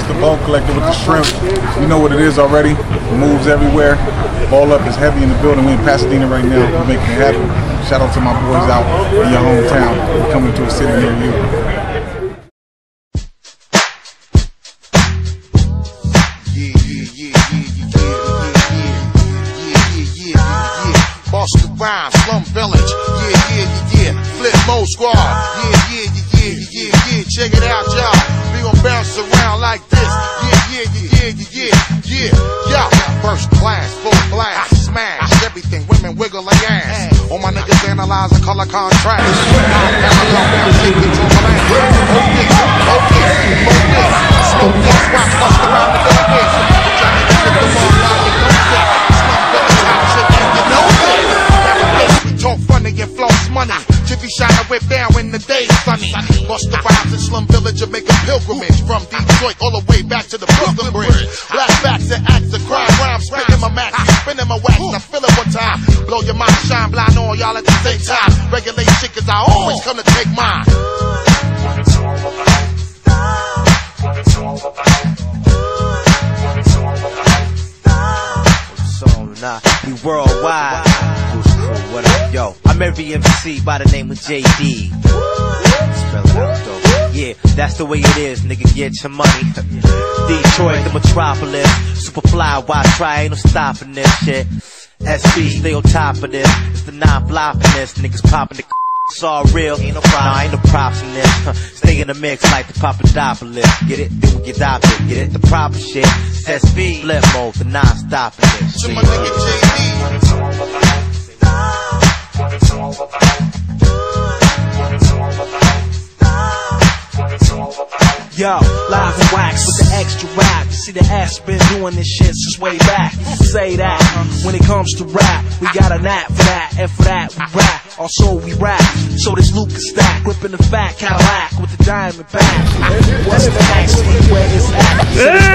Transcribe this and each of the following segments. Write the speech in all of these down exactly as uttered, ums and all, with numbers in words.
the bulk collector with the shrimp. You know what it is already. Moves everywhere. Ball Up is heavy in the building. We're in Pasadena right now. We're making it happen. Shout out to my boys out in your hometown. We're coming to a city near you. Boston Rhyme, Slum Village, yeah, yeah, yeah, yeah, Flip Mode Squad, yeah, yeah, yeah, yeah, yeah, yeah, check it out, y'all, we gon' bounce around like this, yeah, yeah, yeah, yeah, yeah, yeah, yeah, first class, full blast, smash, everything, women wiggle like ass, all my niggas analyze the color contrast, smoke this, rock, bust around the building, talk funny and floss money. Jiffy shine a whip down when the day's sunny. Bust the vibes in Slum Village and make a pilgrimage from Detroit all the way back to the Brooklyn Bridge. Black backs and acts of crime, rhyme, spinning my max, spinning my wax. I feel it one time. Blow your mind, shine blind on y'all at the same time. Regulate shit cause I always come to take mine. What it's all about. What it's all about. What it's all about. What's on now? We worldwide. What up, yo? I'm every M C by the name of J D. Spell it out, though. Yeah, that's the way it is, nigga. Get your money. Detroit, the metropolis. Super fly, why try? Ain't no stopping this shit. S B, stay on top of this. It's the non-flopping this. Niggas popping the. It's all real. Ain't no problem. Nah, ain't no props in this. Stay in the mix like the Papadopoulos. Get it? Then we get adopted. Get it? The proper shit. It's S B, Flip Mode, the non-stopping this. To my nigga J D. What it's all about. What it's all about. What it's all about. What it's all about. Yo, live and wax with the extra rap. You see the ass been doing this shit since way back. Say that, when it comes to rap, we got a knack for that, and for that we rap. Also we rap, so this loop is stacked. Gripping the fat Cadillac with the diamond back. What's the next week where it's at?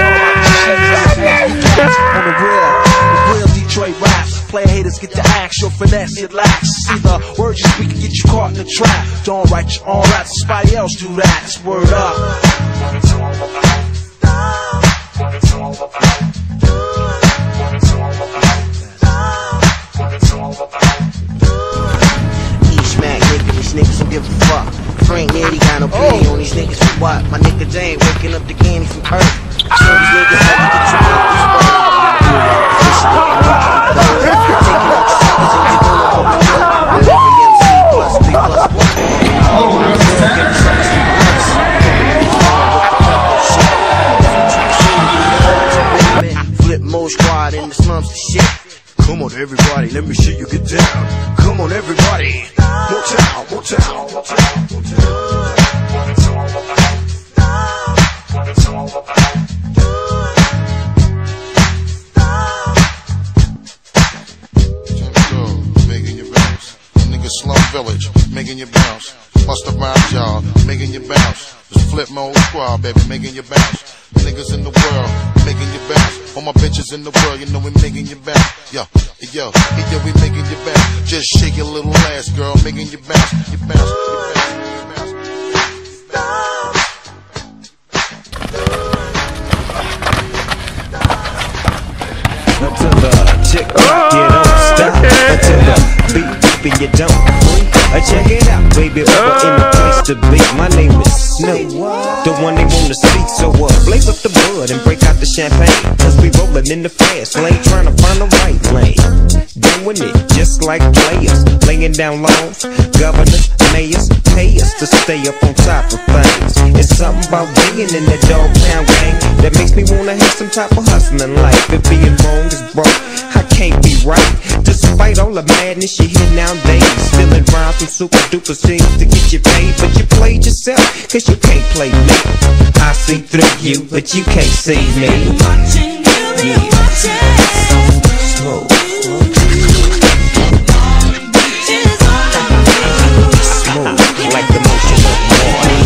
On the real, the real Detroit raps. Player haters get the axe, your finesse, it lacks. See the words you speak can get you caught in the trap. Don't write your own raps, somebody else do that. It's word up. What it's all about. What it's all about. What it's all about. What it's all about. Smack nigga, these niggas don't give a fuck. Frank Nitty got no pity on these niggas for what? My nigga Jane waking up the candy from Earth. Show these niggas how you get your up this way. Flip Mode Squad in the slums to shit. Come on everybody, let me see you get down. Come on everybody. Motown, Motown, Motown, Motown. What it's all about. What it's all about. Making your bounce. Nigga Slum Village, making your bounce. Bust around y'all, making your bounce. It's Flip Mode Squad, baby, making your bounce. Niggas in the world, making your bounce. All my bitches in the world, you know we making your bounce. Yo, yo, yo, we making your bounce. Just shake your little ass, girl, making your bounce. You bounce, you bounce, you bounce. Until the chick rock, you don't stop. Until the beat deep and you don't free. Uh, check it out, baby, we're in the place to be. My name is Snoop, the one they wanna speak. So uh, blaze up the bud and break out the champagne. Cause we rollin' in the fast lane, trying to find the right lane. Doing it just like players, laying down laws. Governors, mayors, pay us to stay up on top of things. It's something about being in that dog pound gang that makes me wanna have some type of hustling life. If being wrong is broke, I can't be right. Despite all the madness you hear nowadays, spilling rhymes from super duper things to get you paid. But you played yourself, cause you can't play me. I see through you, but you can't see me. Watching you, be watching. Slow. Like the motion of morning.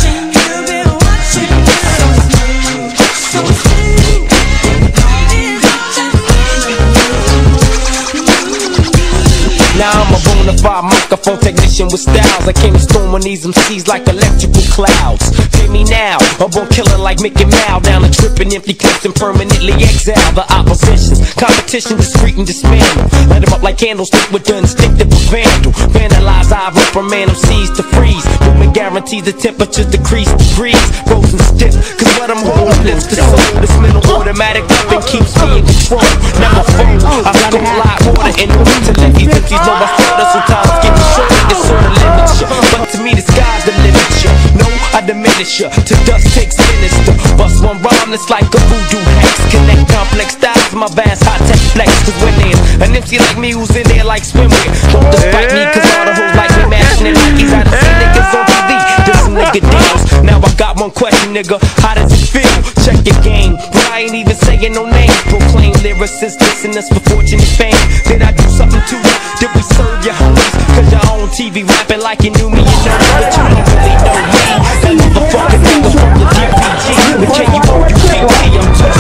Now I'm a bona fide microphone technician with styles. I came to storm on these M Cs like electrical clouds. hear me now. I'm born killer like Mickey Mouse. Down the trip and empty clips and permanently exile the oppositions. Competition discreet and dismantle. Light them up like candlestick with the instinctive vandal. Vandalize, I reprimand them, seize to freeze. Movement guarantees the temperature decrease degrees. Frozen stiff, cause what I'm holding lifts the soul. This mental automatic weapon keeps me in control. Never fold, I scope a lot more than anyone to let these empties know I stutter. Sometimes get me short, it sorta limits ya. But to me the sky's the limit ya. No, I diminish ya, to dust takes sinister. Bust one rhyme that's like a voodoo hex. Connect complex styles to my vast high-tech flex. Cause when there's an M C like me who's in there like swimwear, don't despite me cause all the hoes like me mashing it like he's out of see niggas on T V. This some nigga deals. Now I got one question, nigga, how does it feel? Check your game, but I ain't even saying no name. Proclaim lyricists, listeners for fortune and fame. Did I do something to you? Did we serve your homies? Cause you're on T V rapping like you knew me, you know me, but you don't really know me. That motherfucking nigga from the D P G. The K U O U T T, I'm too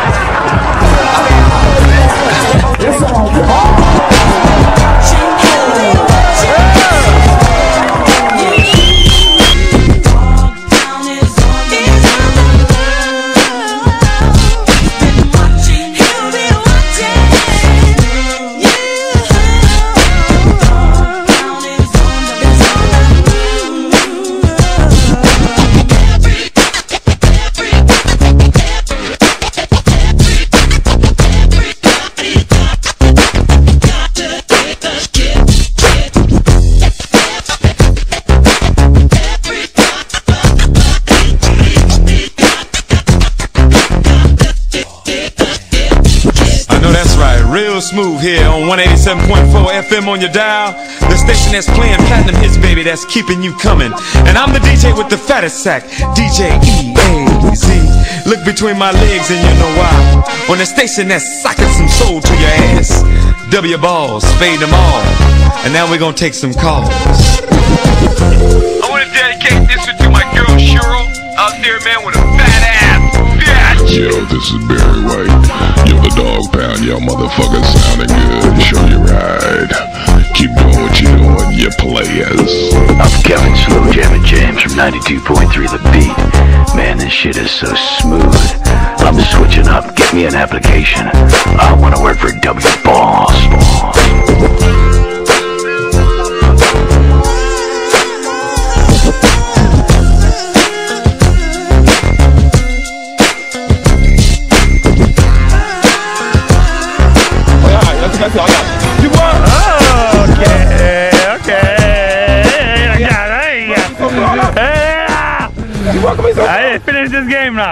smooth here on one eighty-seven point four F M on your dial. The station that's playing platinum hits, baby, that's keeping you coming. And I'm the D J with the fattest sack, D J E A Z. Look between my legs and you know why. On the station that's socking some soul to your ass. W balls, fade them all. And now we're gonna take some calls. I wanna dedicate this one to my girl Cheryl out there, man, with a fat ass. Yo, this is Barry White. Yo, the dog pound, y'all motherfuckers sounding good. Show you right. Keep doing what you're doing, you players. I'm Kevin Slow Jammin' James from ninety-two point three The Beat. Man, this shit is so smooth. I'm switching up. Get me an application. I wanna work for W Balls. You want? Oh, okay, okay. I got it. I got it. I didn't finish this game now.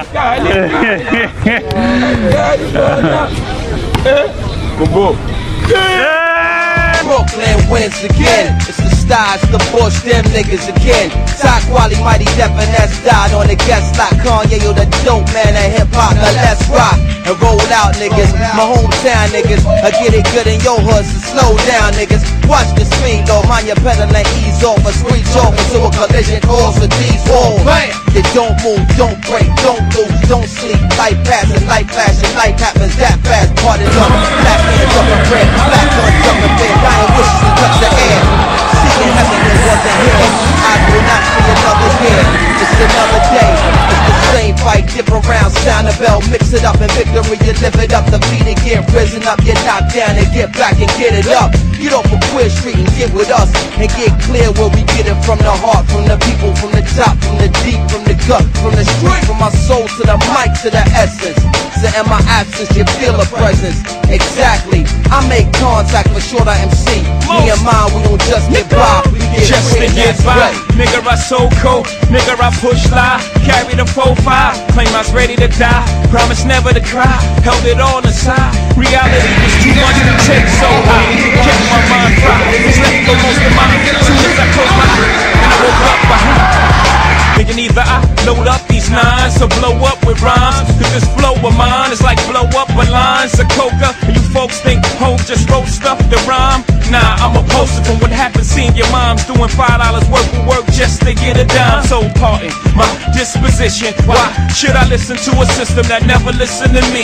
Brooklyn wins again. It's the styles to push them niggas again. Top quality, mighty deaf and that's died on the guest like Kanye or the dope man and hip hop. Now let's rock and roll out, niggas. My hometown niggas, I get it good in your hood, so slow down, niggas. Watch the speed, though, mind your pedal and ease off, a squeeze off until a collision cause a these walls. You don't move, don't break, don't lose, don't sleep. Light passing, light flashing, light happens that fast. Parted up, black hands up and red, black guns up and red, dying wishes to touch the air. Seeking heaven that wasn't here, I will not see another year. It's another day, it's the same fight, different rounds, sound the bell, mix it up in victory, you live it up, defeat it, get risen up, get knocked down and get back and get it up. Get off of Queer Street and get with us and get clear where we get it from the heart, from the people, from the top, from the deep, from the gut, from the street, from my soul to the mic to the essence. So in my absence, you feel a presence. Exactly. I make contact for sure I M C. Me and mine, we don't just get by, we get just to get by. Nigga, I so cold. Nigga, I push lie. Carry the four five. Claim I was ready to die. Promise never to cry. Held it all aside. Reality was too much to take so high. Kept my mind fried. Slept for most of mine. Soon as I closed my eyes and I woke up behind. Thinking either I load up these nines or blow up with rhymes. Cause this flow of mine is like blow up with lines of coca. And you folks think Ho just wrote stuff to rhyme. Nah, I'm a poster from what happened seeing your mom's doing five dollars worth of work just to get a dime. So pardon my disposition. Why should I listen to a system that never listened to me?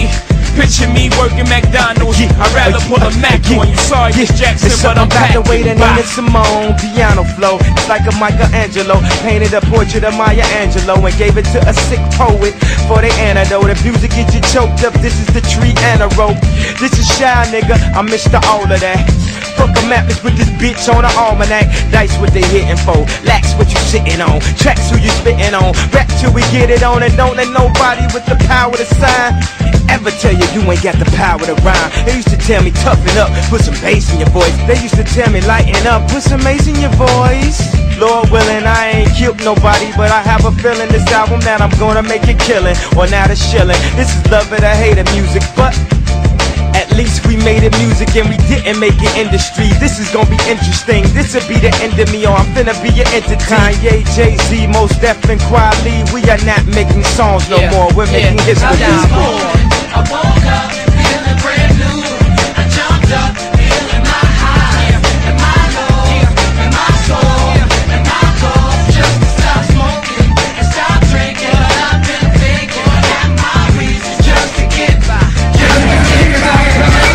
Picture me working McDonald's. I'd rather pull a Mac on you. Sorry, Miss Jackson, but I'm back. The way the Nina Simone piano flow, it's like a Michelangelo painted a portrait of Maya Angelou and gave it to a sick poet for the antidote. If music gets you choked up, this is the tree and a rope. This is shy, nigga. I'm Mister All of that. Fuck a mattress with this bitch on an almanac. Dice what they hitting for, lax what you sitting on, tracks who you spitting on. Rap till we get it on, and don't let nobody with the power to sign ever tell you you ain't got the power to rhyme. They used to tell me toughen up, put some bass in your voice. They used to tell me lighten up, put some bass in your voice. Lord willing, I ain't killed nobody, but I have a feeling this album that I'm gonna make it killing, or not a shilling. This is love it or hate it music, but at least we made it music and we didn't make it industry. This is gonna be interesting. This'll be the end of me, or I'm finna be your entity. Kanye, Jay-Z, Mos Def and Kweli. We are not making songs no Yeah, more. We're yeah. making history. I woke up feeling brand new. I jumped up feeling my high and my low and my soul and my goal just to stop smoking and stop drinking. But I've been thinking that my reason just to get by, just to get by.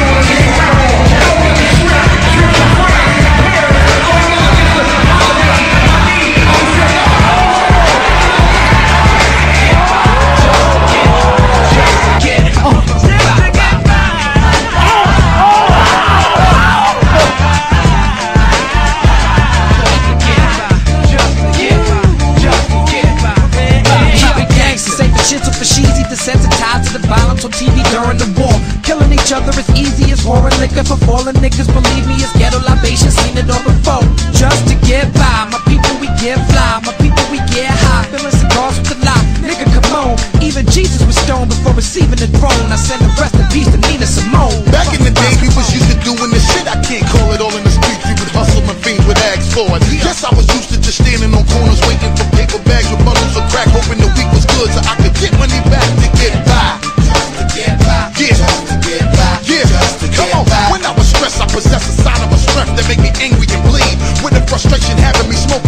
Desensitized to the violence on T V during the war. Killing each other as easy as pouring liquor for fallen niggas. Believe me, it's ghetto libation, seen it all before. Just to get by, my people we get fly, my people we get high. Filling cigars with the lie, nigga come on. Even Jesus was stoned before receiving the throne. I send the rest in peace to Nina Simone. Back in the day, we was used to doing this shit. I can't call it all in the streets. We would hustle and fiends would ask for it. Yes, I was used to just standing on corners waiting for paper bags with bundles of crack, hoping the week was good so I could get money back to get by. Just to get by. Yeah. Just to get by. Yeah. Just to Come on. By. When I was stressed, I possessed a sign of a strength that make me angry and bleed. With the frustration having me smoke